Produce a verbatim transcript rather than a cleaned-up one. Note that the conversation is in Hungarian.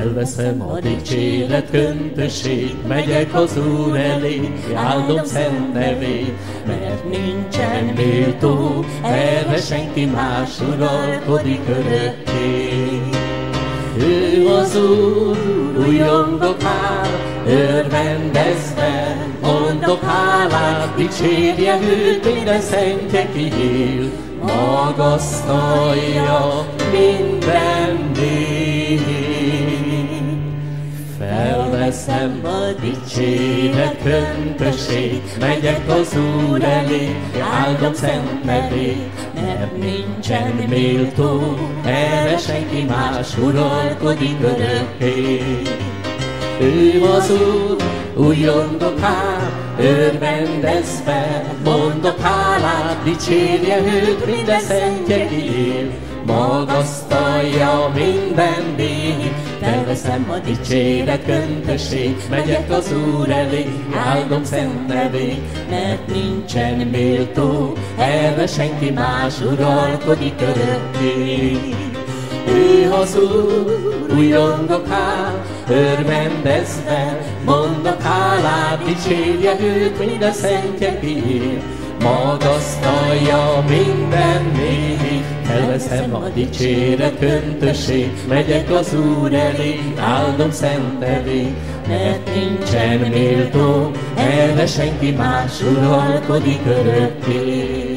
Elveszem a dicséret köntösét, megyek az Úr elé, áldom szent nevét, mert nincsen méltó, erre senki más uralkodik örökké. Ő az Úr, újongok hál, örvendezve, mondok hálát, dicsérje őt minden szentje ki él, magasztalja minden nép. Felveszem a dicséret köntösét, megyek az Úr elé, áldom szent nevét, mert nincsen méltó, erre senki más uralkodik örökké. Ő az Úr, újongok hál, örvendezve, mondok hálát, dicsérje őt minden szentje ki él, magasztalja minden nép. Felveszem a dicséret köntösét, megyek az Úr elé, áldom szent nevét, mert nincsen méltó, erre senki más uralkodik örökké. Ő az Úr, újongok hál, örvendezve, mondok hálát, dicsérje őt minden szentje ki él, magasztalja minden nép. Elveszem a dicséret köntösét, megyek az Úr elé, áldom szent nevét, mert nincsen méltó, erre senki más uralkodik örökké.